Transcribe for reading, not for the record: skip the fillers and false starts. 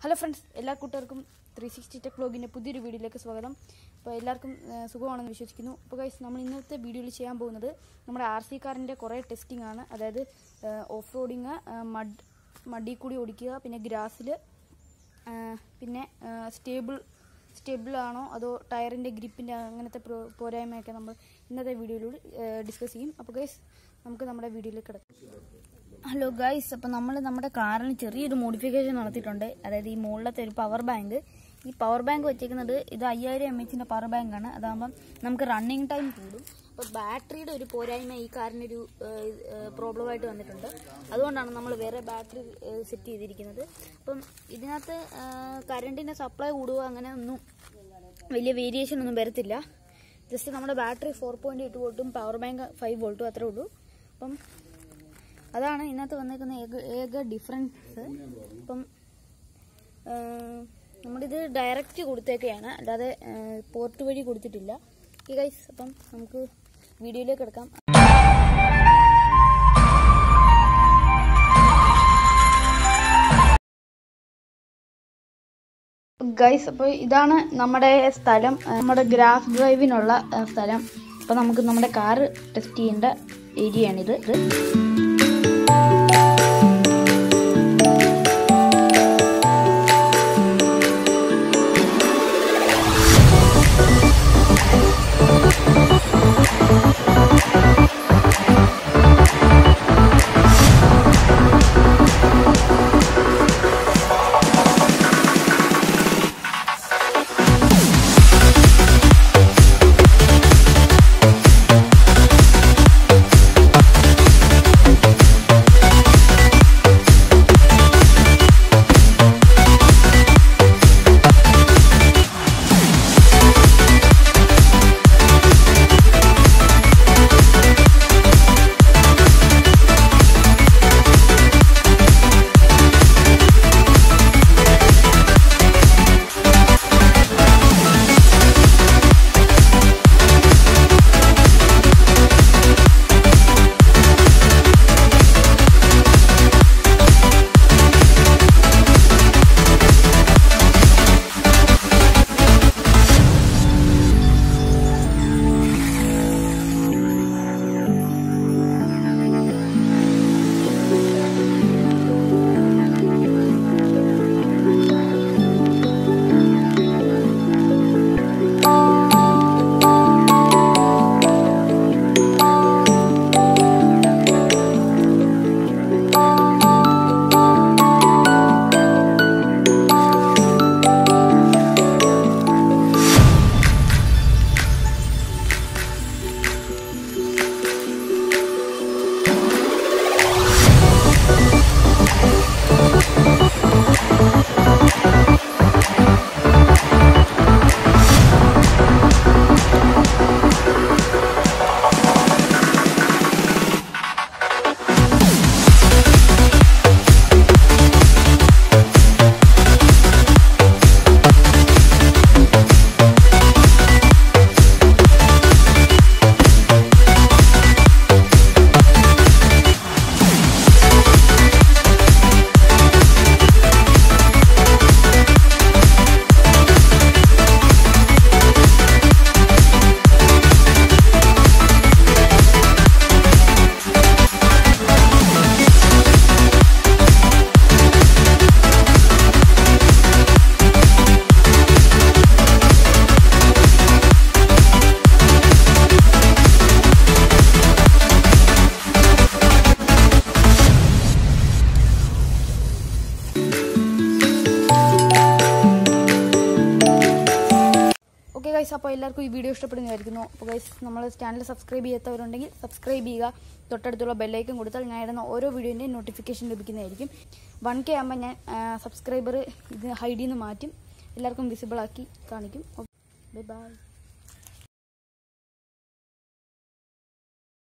Hello friends, എല്ലാ കൂട്ടുകാർക്കും 360 tech വ്ലോഗിൻ്റെ പുതിയൊരു വീഡിയോയിലേക്ക് സ്വാഗതം. അപ്പോൾ എല്ലാവർക്കും സുഖമാണെന്ന് വിശ്വസിക്കുന്നു. അപ്പോൾ ഗൈസ്, നമ്മൾ ഇന്നത്തെ വീഡിയോയിൽ ചെയ്യാൻ പോകുന്നത് നമ്മുടെ RC കാറിൻ്റെ കുറേ ടെസ്റ്റിംഗ് ആണ്. അതായത് ഓഫ് റോഡിങ്, മഡിൽ കൂടി ഓടിക്കുക, പിന്നെ ഗ്രാസിൽ, പിന്നെ സ്റ്റേബിളാണോ അതോ ടയറിൻ്റെ ഗ്രിപ്പിൻ്റെ അങ്ങനത്തെ പോരായ്മയൊക്കെ നമ്മൾ ഇന്നത്തെ വീഡിയോയിലൂടെ ഡിസ്കസ് ചെയ്യും. അപ്പോൾ ഗൈസ്, നമുക്ക് നമ്മുടെ വീഡിയോയിലേക്ക് കിടക്കാം. ഹലോ ഗൈസ്, അപ്പോൾ നമ്മൾ നമ്മുടെ കാറിന് ചെറിയൊരു മോഡിഫിക്കേഷൻ നടത്തിയിട്ടുണ്ട്. അതായത് ഈ മുകളിലത്തെ ഒരു പവർ ബാങ്ക്, ഈ പവർ ബാങ്ക് വെച്ചേക്കുന്നത് ഇത് 5000 mAh പവർ ബാങ്കാണ്. അതാകുമ്പം നമുക്ക് റണ്ണിങ് ടൈം കൂടും. അപ്പോൾ ബാറ്ററിയുടെ ഒരു പോരായ്മ ഈ കാറിനൊരു പ്രോബ്ലമായിട്ട് വന്നിട്ടുണ്ട്. അതുകൊണ്ടാണ് നമ്മൾ വേറെ ബാറ്ററി സെറ്റ് ചെയ്തിരിക്കുന്നത്. അപ്പം ഇതിനകത്ത് കറണ്ടിൻ്റെ സപ്ലൈ കൂടുക അങ്ങനെ ഒന്നും വലിയ വേരിയേഷൻ ഒന്നും വരത്തില്ല. ജസ്റ്റ് നമ്മുടെ ബാറ്ററി 4.8 വോൾട്ടും പവർ ബാങ്ക് 5 വോൾട്ടും അത്രേ ഉള്ളൂ. അപ്പം അതാണ് ഇതിനകത്ത് വന്നേക്കുന്ന ഏക ഡിഫറൻസ്. അപ്പം നമ്മളിത് ഡയറക്റ്റ് കൊടുത്തേക്കെയാണ്, അല്ലാതെ പോർട്ട് വഴി കൊടുത്തിട്ടില്ല. ഓക്കെ ഗൈസ്, അപ്പം നമുക്ക് വീഡിയോയിലേക്ക് കിടക്കാം. ഗൈസ്, അപ്പോൾ ഇതാണ് നമ്മുടെ സ്ഥലം, നമ്മുടെ ഗ്രാഫ് ഡ്രൈവിനുള്ള സ്ഥലം. അപ്പോൾ നമുക്ക് നമ്മുടെ കാറ് ടെസ്റ്റ് ചെയ്യേണ്ട ഏരിയയാണിത്. ഗൈസ്, അപ്പോൾ എല്ലാവർക്കും ഈ വീഡിയോ ഇഷ്ടപ്പെടുന്നതായിരിക്കുന്നു. അപ്പോൾ ഗൈസ്, നമ്മൾ ചാനൽ സബ്സ്ക്രൈബ് ചെയ്യാത്തവരുണ്ടെങ്കിൽ സബ്സ്ക്രൈബ് ചെയ്യുക. തൊട്ടടുത്തുള്ള ബെല്ലൈക്കൺ കൊടുത്താൽ ഞാൻ ഇടുന്ന ഓരോ വീഡിയോൻ്റെയും നോട്ടിഫിക്കേഷൻ ലഭിക്കുന്നതായിരിക്കും. 1K ആകുമ്പോൾ ഞാൻ സബ്സ്ക്രൈബർ ഇത് ഹൈഡിൽ നിന്ന് മാറ്റും, എല്ലാവർക്കും വിസിബിൾ ആക്കി കാണിക്കും. Bye by.